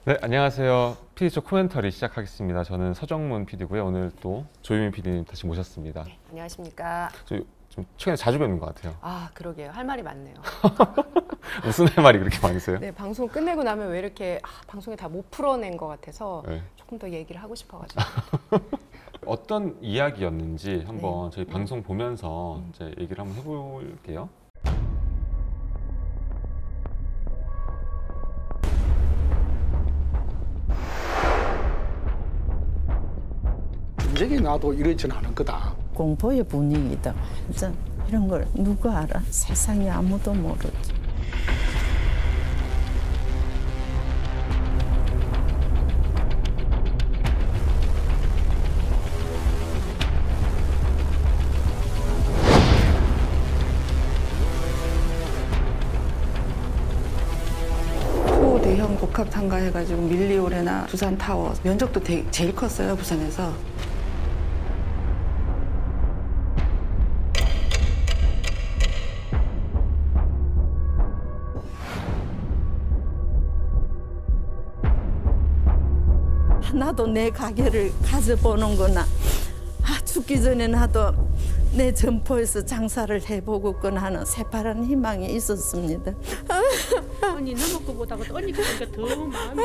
네, 안녕하세요. PD쇼 코멘터리 시작하겠습니다. 저는 서정문 PD고요. 오늘 또 조유민 PD님 다시 모셨습니다. 네, 안녕하십니까. 좀 최근에 자주 뵙는 것 같아요. 아, 그러게요. 할 말이 많네요. 무슨 할 말이 그렇게 많으세요? 네, 방송 끝내고 나면 왜 이렇게 방송에 다 못 풀어낸 것 같아서 네. 조금 더 얘기를 하고 싶어가지고. 어떤 이야기였는지 한번 저희 방송 보면서 이제 얘기를 한번 해볼게요. 전쟁이 나도 이러진 않을 거다. 공포의 분위기다. 완전 이런 걸 누가 알아? 세상에 아무도 모르지. 초대형 복합 상가해가지고 밀리오레나 두산타워 면적도 제일 컸어요, 부산에서. 나도 내 가게를 가져보는구나. 죽기 전에 나도 내 점포에서 장사를 해보겠구나 하는 새파란 희망이 있었습니다. 언니 너무 거보다 언니 보니까 더 마음이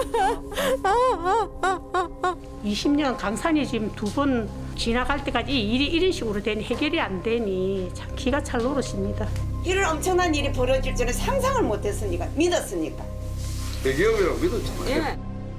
좋아. 20년 강산이 지금 2번 지나갈 때까지 일이 이런 식으로 되니 해결이 안 되니 참 기가 찰 노릇입니다. 이런 엄청난 일이 벌어질 줄은 상상을 못했으니까 믿었으니까. 대기업이라고 믿었잖아요. 예.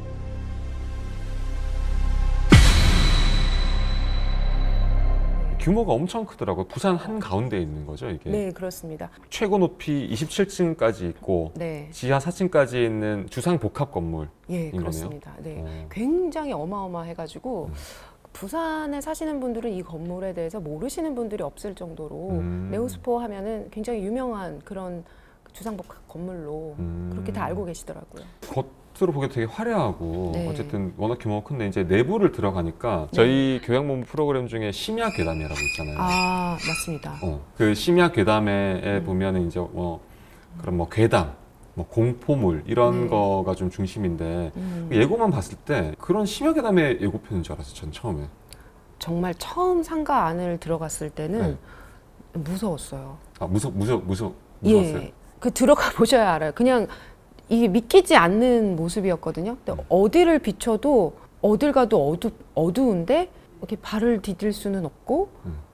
규모가 엄청 크더라고요. 부산 한가운데에 있는 거죠, 이게? 네, 그렇습니다. 최고 높이 27층까지 있고 네. 지하 4층까지 있는 주상 복합 건물. 예, 거네요? 그렇습니다. 네, 어. 굉장히 어마어마해가지고 부산에 사시는 분들은 이 건물에 대해서 모르시는 분들이 없을 정도로 네오스포 하면은 굉장히 유명한 그런 주상복합 건물로 그렇게 다 알고 계시더라고요. 겉으로 보기 되게 화려하고 네. 어쨌든 워낙 규모가 큰데 이제 내부를 들어가니까 저희 교양본부 프로그램 중에 심야 괴담회라고 있잖아요. 아, 맞습니다. 그 심야 괴담회에 보면은 이제 그런 뭐 괴담, 뭐 공포물 이런 거가 좀 중심인데 예고만 봤을 때 그런 심야 괴담회 예고편인 줄 알았어요. 전 처음에. 정말 처음 상가 안을 들어갔을 때는 무서웠어요. 아 무서웠어요? 예, 그 들어가 보셔야 알아요. 그냥 이게 믿기지 않는 모습이었거든요. 근데 어디를 비춰도 어딜 가도 어두운데 이렇게 발을 디딜 수는 없고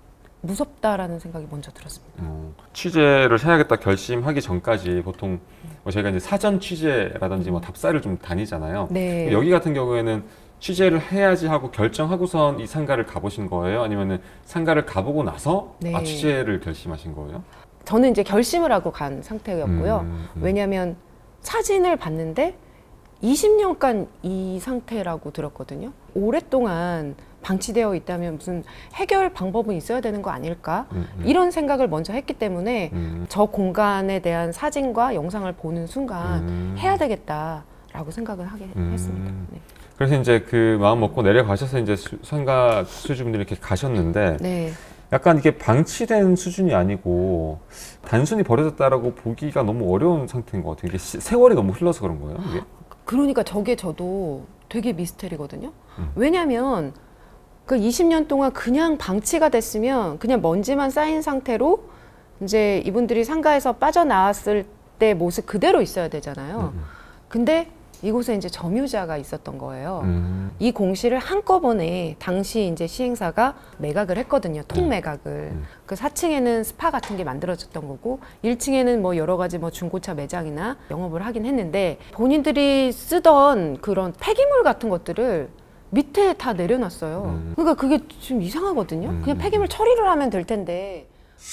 무섭다라는 생각이 먼저 들었습니다. 취재를 해야겠다 결심하기 전까지 보통 뭐 저희가 이제 사전 취재라든지 뭐 답사를 좀 다니잖아요. 네. 여기 같은 경우에는 취재를 해야지 하고 결정하고선 이 상가를 가보신 거예요? 아니면은 상가를 가보고 나서 네. 취재를 결심하신 거예요? 저는 이제 결심을 하고 간 상태였고요. 왜냐하면 사진을 봤는데 20년간 이 상태라고 들었거든요. 오랫동안 방치되어 있다면 무슨 해결 방법은 있어야 되는 거 아닐까? 이런 생각을 먼저 했기 때문에 저 공간에 대한 사진과 영상을 보는 순간 해야 되겠다라고 생각을 하게 했습니다. 네. 그래서 이제 그 마음 먹고 내려가셔서 이제 상가 수주분들이 이렇게 가셨는데 네. 약간 이게 방치된 수준이 아니고 단순히 버려졌다라고 보기가 너무 어려운 상태인 것 같아요. 이게 세월이 너무 흘러서 그런 거예요, 이게? 그러니까 저도 되게 미스테리거든요. 왜냐하면 그 20년 동안 그냥 방치가 됐으면 그냥 먼지만 쌓인 상태로 이제 이분들이 상가에서 빠져나왔을 때 모습 그대로 있어야 되잖아요. 근데 이곳에 이제 점유자가 있었던 거예요. 이 공시를 한꺼번에 당시 이제 시행사가 매각을 했거든요. 통매각을. 그 4층에는 스파 같은 게 만들어졌던 거고 1층에는 뭐 여러 가지 뭐 중고차 매장이나 영업을 하긴 했는데 본인들이 쓰던 그런 폐기물 같은 것들을 밑에 다 내려놨어요. 그러니까 그게 좀 이상하거든요. 그냥 폐기물 처리를 하면 될 텐데.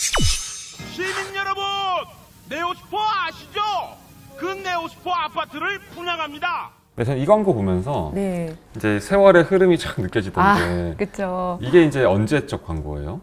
시민 여러분, 네오스포 아시죠? 그 네오스포 아파트를 분양합니다. 네, 저는 이 광고 보면서 네. 이제 세월의 흐름이 쫙 느껴지던데 그렇죠. 이게 이제 언제적 광고예요?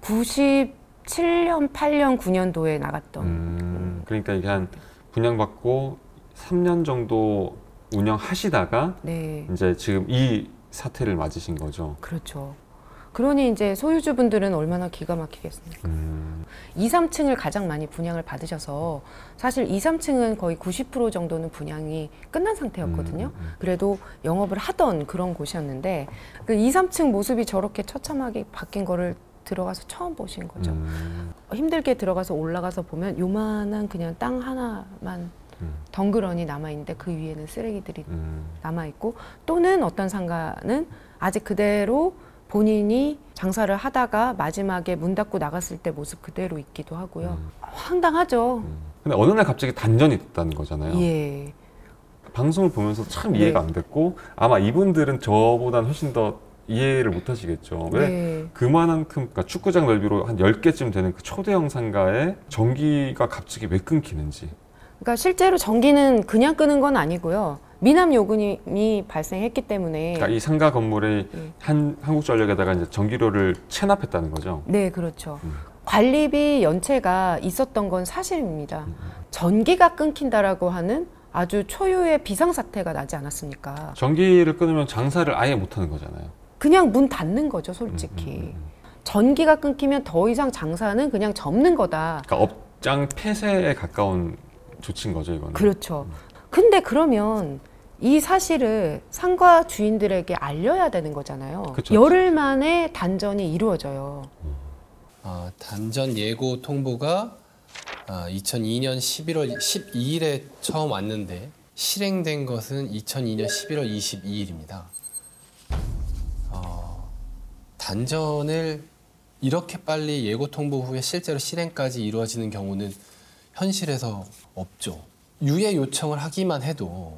97년, 8년, 9년도에 나갔던. 그러니까 이게 한 분양받고 3년 정도 운영하시다가 네. 이제 지금 이 사태를 맞으신 거죠. 그렇죠. 그러니 이제 소유주분들은 얼마나 기가 막히겠습니까? 2, 3층을 가장 많이 분양을 받으셔서 사실 2, 3층은 거의 90% 정도는 분양이 끝난 상태였거든요. 그래도 영업을 하던 그런 곳이었는데 그 2, 3층 모습이 저렇게 처참하게 바뀐 거를 들어가서 처음 보신 거죠. 힘들게 들어가서 올라가서 보면 요만한 그냥 땅 하나만 덩그러니 남아있는데 그 위에는 쓰레기들이 남아있고 또는 어떤 상가는 아직 그대로 본인이 장사를 하다가 마지막에 문 닫고 나갔을 때 모습 그대로 있기도 하고요. 황당하죠. 근데 어느 날 갑자기 단전이 됐다는 거잖아요. 예. 방송을 보면서 참 이해가 안 됐고 아마 이분들은 저보다는 훨씬 더 이해를 못 하시겠죠. 왜 네. 그만큼 그러니까 축구장 넓이로 한 10개쯤 되는 그 초대형 상가에 전기가 갑자기 왜 끊기는지. 그러니까 실제로 전기는 그냥 끄는 건 아니고요. 미납 요금이 발생했기 때문에 그러니까 이 상가 건물에 한국전력에다가 이제 전기료를 체납했다는 거죠. 네, 그렇죠. 관리비 연체가 있었던 건 사실입니다. 전기가 끊긴다라고 하는 아주 초유의 비상사태가 나지 않았습니까? 전기를 끊으면 장사를 아예 못 하는 거잖아요. 그냥 문 닫는 거죠, 솔직히. 전기가 끊기면 더 이상 장사는 그냥 접는 거다. 그러니까 업장 폐쇄에 가까운 조치인 거죠, 이거는. 그렇죠. 근데 그러면 이 사실을 상가 주인들에게 알려야 되는 거잖아요. 그쵸. 열흘 만에 단전이 이루어져요. 단전 예고 통보가 2002년 11월 12일에 처음 왔는데 실행된 것은 2002년 11월 22일입니다. 단전을 이렇게 빨리 예고 통보 후에 실제로 실행까지 이루어지는 경우는 현실에서 없죠. 유예 요청을 하기만 해도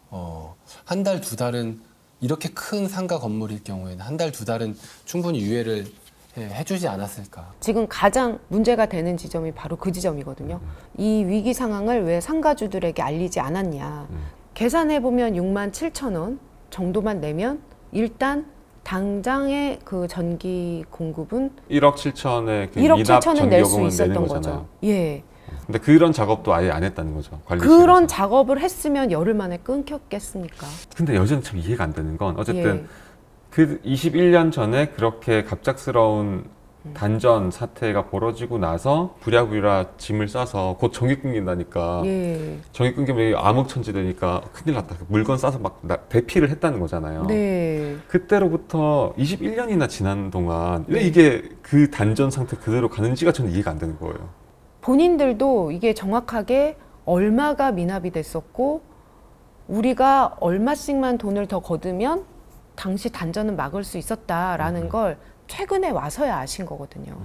한 달, 두 달은 이렇게 큰 상가 건물일 경우에는 한 달, 두 달은 충분히 유예를 해주지 않았을까. 지금 가장 문제가 되는 지점이 바로 그 지점이거든요. 이 위기 상황을 왜 상가주들에게 알리지 않았냐. 계산해보면 6만 7천 원 정도만 내면 일단 당장의 그 전기 공급은 1억 7천의 그 1억 미납 7천은 낼 수 전기요금은 내는 있었던 거잖아요. 거죠. 예. 근데 그런 작업도 아예 안 했다는 거죠. 관리실에서. 그런 작업을 했으면 열흘 만에 끊겼겠습니까? 근데 여전히 참 이해가 안 되는 건 어쨌든 예. 그 21년 전에 그렇게 갑작스러운 단전 사태가 벌어지고 나서 부랴부랴 짐을 싸서 곧 전기 끊긴다니까 예. 전기 끊기면 암흑천지 되니까 큰일 났다. 물건 싸서 막 대피를 했다는 거잖아요. 네. 그때로부터 21년이나 지난 동안 왜 이게 그 단전 상태 그대로 가는지가 저는 이해가 안 되는 거예요. 본인들도 이게 정확하게 얼마가 미납이 됐었고 우리가 얼마씩만 돈을 더 거두면 당시 단전은 막을 수 있었다라는 걸 최근에 와서야 아신 거거든요.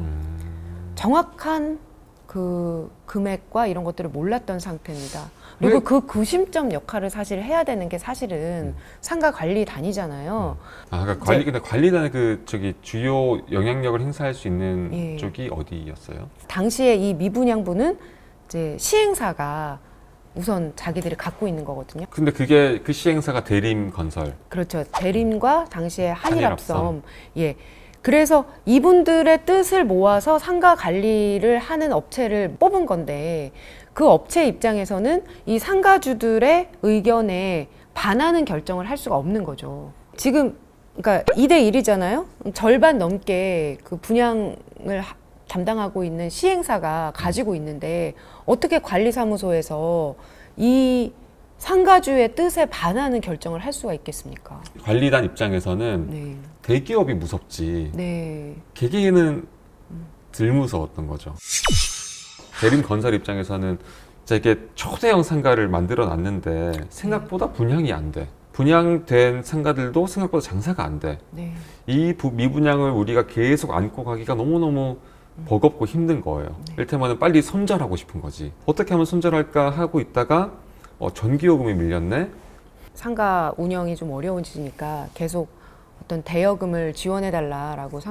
정확한 그 금액과 이런 것들을 몰랐던 상태입니다. 그리고 그 구심점 역할을 사실 해야 되는 게 사실은 상가 관리단이잖아요. 그러니까 근데 관리단의 그 저기 주요 영향력을 행사할 수 있는 쪽이 어디였어요? 당시에 이 미분양부는 이제 시행사가 우선 자기들이 갖고 있는 거거든요. 근데 그게 그 시행사가 대림건설. 그렇죠. 대림과 당시에 한일합섬. 예. 그래서 이분들의 뜻을 모아서 상가 관리를 하는 업체를 뽑은 건데 그 업체 입장에서는 이 상가주들의 의견에 반하는 결정을 할 수가 없는 거죠. 지금 그러니까 2대1이잖아요. 절반 넘게 그 분양을 담당하고 있는 시행사가 가지고 있는데 어떻게 관리사무소에서 이 상가주의 뜻에 반하는 결정을 할 수가 있겠습니까? 관리단 입장에서는 대기업이 무섭지 개개인은 덜 무서웠던 거죠. 대림건설 입장에서는 이게 초대형 상가를 만들어 놨는데 생각보다 분양이 안 돼. 분양된 상가들도 생각보다 장사가 안 돼. 이 미분양을 우리가 계속 안고 가기가 너무너무 버겁고 힘든 거예요. 이를테면 빨리 손절하고 싶은 거지. 어떻게 하면 손절할까 하고 있다가 전기요금이 밀렸네. 상가 운영이 좀 어려워지니까 계속 어떤 대여금을 지원해달라라고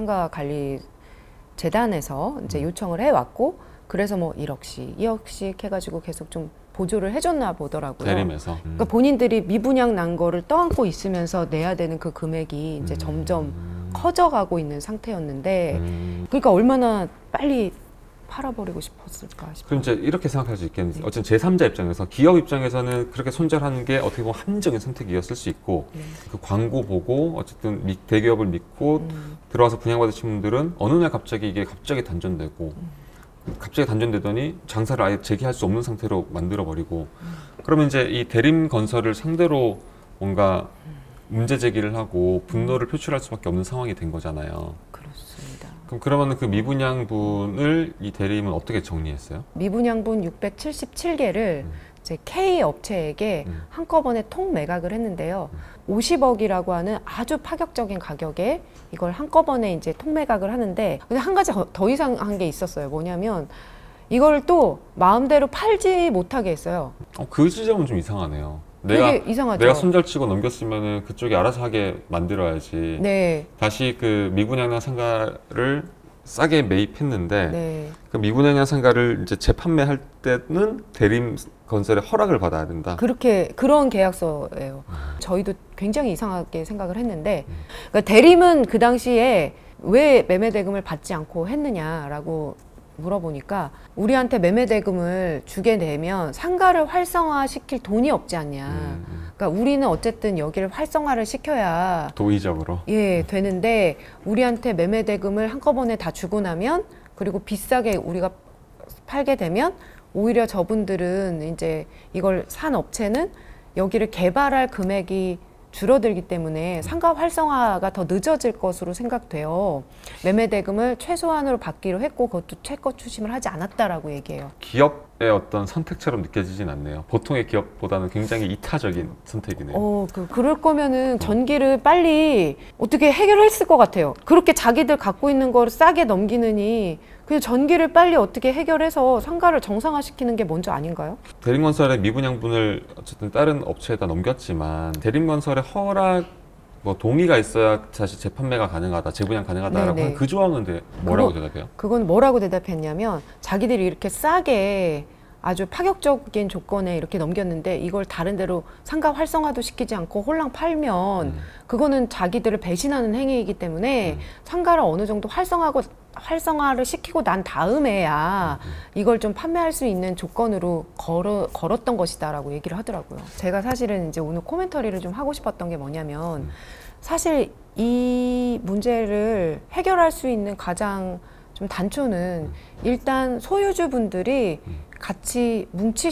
상가관리재단에서 이제 요청을 해왔고, 그래서 뭐 1억씩, 2억씩 해가지고 계속 좀 보조를 해줬나 보더라고요. 대림에서. 그러니까 본인들이 미분양 난 거를 떠안고 있으면서 내야 되는 그 금액이 이제 점점 커져가고 있는 상태였는데, 그러니까 얼마나 빨리 팔아버리고 싶었을까 싶어요. 그럼 이제 이렇게 생각할 수 있겠는데 어쨌든 제3자 입장에서 기업 입장에서는 그렇게 손절하는 게 어떻게 보면 합리적인 선택이었을 수 있고 그 광고 보고 어쨌든 대기업을 믿고 들어와서 분양받으신 분들은 어느 날 갑자기 이게 갑자기 단전되고 갑자기 단전되더니 장사를 아예 재개할 수 없는 상태로 만들어버리고 그러면 이제 이 대림건설을 상대로 뭔가 문제 제기를 하고 분노를 표출할 수밖에 없는 상황이 된 거잖아요. 그렇습니다. 그럼 그러면 그 미분양분을 이 대림은 어떻게 정리했어요? 미분양분 677개를 이제 K 업체에게 한꺼번에 통 매각을 했는데요. 50억이라고 하는 아주 파격적인 가격에 이걸 한꺼번에 이제 통 매각을 하는데 근데 한 가지 더 이상한 게 있었어요. 뭐냐면 이걸 또 마음대로 팔지 못하게 했어요. 그 지점은 좀 이상하네요. 되게 이상하죠. 내가 손절치고 넘겼으면은 그쪽이 알아서 하게 만들어야지. 네. 다시 그 미분양량 상가를 싸게 매입했는데 네. 그 미분양량 상가를 이제 재판매할 때는 대림건설의 허락을 받아야 된다. 그런 계약서예요. 저희도 굉장히 이상하게 생각을 했는데 그러니까 대림은 그 당시에 왜 매매 대금을 받지 않고 했느냐라고 물어보니까 우리한테 매매 대금을 주게 되면 상가를 활성화시킬 돈이 없지 않냐. 그러니까 우리는 어쨌든 여기를 활성화를 시켜야 도의적으로 되는데 우리한테 매매 대금을 한꺼번에 다 주고 나면 그리고 비싸게 우리가 팔게 되면 오히려 저분들은 이제 이걸 산 업체는 여기를 개발할 금액이 줄어들기 때문에 상가 활성화가 더 늦어질 것으로 생각돼요. 매매 대금을 최소한으로 받기로 했고 그것도 채권 추심을 하지 않았다라고 얘기해요. 기업의 어떤 선택처럼 느껴지진 않네요. 보통의 기업보다는 굉장히 이타적인 선택이네요. 그럴 거면은 전기를 빨리 어떻게 해결했을 것 같아요. 그렇게 자기들 갖고 있는 걸 싸게 넘기느니 그냥 전기를 빨리 어떻게 해결해서 상가를 정상화시키는 게 먼저 아닌가요? 대림건설의 미분양분을 어쨌든 다른 업체에다 넘겼지만 대림건설의 허락 동의가 있어야 다시 재판매가 가능하다, 재분양 가능하다라고 하는 그 조항은 뭐라고 대답해요? 그건 뭐라고 대답했냐면 자기들이 이렇게 싸게 아주 파격적인 조건에 이렇게 넘겼는데 이걸 다른 데로 상가 활성화도 시키지 않고 홀랑 팔면 그거는 자기들을 배신하는 행위이기 때문에 상가를 어느 정도 활성화를 시키고 난 다음에야 이걸 좀 판매할 수 있는 조건으로 걸었던 것이다라고 얘기를 하더라고요. 제가 사실은 이제 오늘 코멘터리를 좀 하고 싶었던 게 뭐냐면 사실 이 문제를 해결할 수 있는 가장 좀 단초는 일단 소유주분들이 같이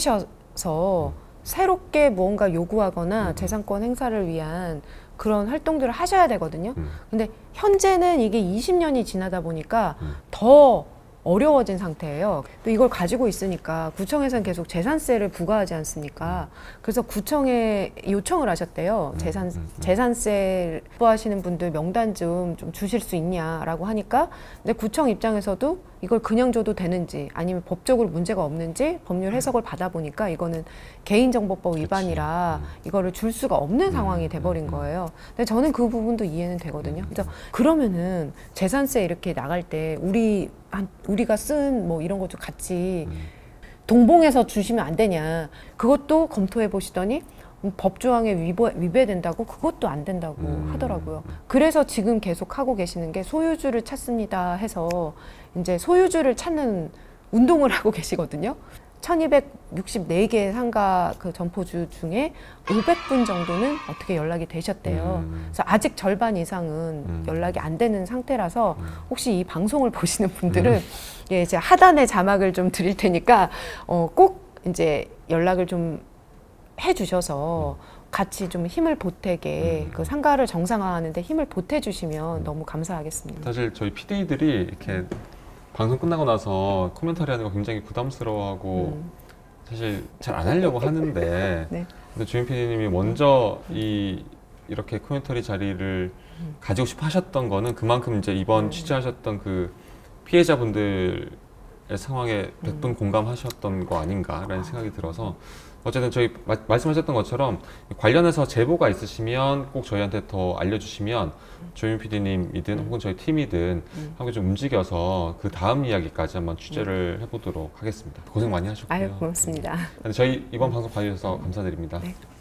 뭉치셔서 새롭게 무언가 요구하거나 재산권 행사를 위한 그런 활동들을 하셔야 되거든요. 근데 현재는 이게 20년이 지나다 보니까 더 어려워진 상태예요. 또 이걸 가지고 있으니까 구청에서는 계속 재산세를 부과하지 않습니까? 그래서 구청에 요청을 하셨대요. 재산세 부과하시는 분들 명단 좀 주실 수 있냐라고 하니까 근데 구청 입장에서도 이걸 그냥 줘도 되는지 아니면 법적으로 문제가 없는지 법률 해석을 받아보니까 이거는 개인정보법 위반이라 이거를 줄 수가 없는 상황이 돼버린 거예요. 근데 저는 그 부분도 이해는 되거든요. 그래서 그러면은 재산세 이렇게 나갈 때 우리가 쓴 뭐 이런 것도 같이 동봉해서 주시면 안 되냐. 그것도 검토해 보시더니 법조항에 위배된다고 그것도 안 된다고 하더라고요. 그래서 지금 계속 하고 계시는 게 소유주를 찾습니다 해서 이제 소유주를 찾는 운동을 하고 계시거든요. 1264개 상가 그 점포주 중에 500분 정도는 어떻게 연락이 되셨대요. 그래서 아직 절반 이상은 연락이 안 되는 상태라서 혹시 이 방송을 보시는 분들은 예, 이제 하단에 자막을 좀 드릴 테니까 꼭 이제 연락을 좀 해주셔서 같이 좀 힘을 보태게 그 상가를 정상화하는데 힘을 보태주시면 너무 감사하겠습니다. 사실 저희 PD들이 이렇게 방송 끝나고 나서 코멘터리 하는 거 굉장히 부담스러워하고 사실 잘 안 하려고 하는데 네. 근데 주임 PD님이 먼저 이렇게 코멘터리 자리를 가지고 싶어 하셨던 거는 그만큼 이제 이번 취재하셨던 그 피해자분들의 상황에 100분 공감하셨던 거 아닌가라는 생각이 들어서 어쨌든 저희 말씀하셨던 것처럼 관련해서 제보가 있으시면 꼭 저희한테 더 알려주시면 조윤 PD님이든 혹은 저희 팀이든 하고 좀 움직여서 그 다음 이야기까지 한번 취재를 해보도록 하겠습니다. 고생 많이 하셨고요. 아유, 고맙습니다. 저희 이번 방송 봐주셔서 감사드립니다. 네.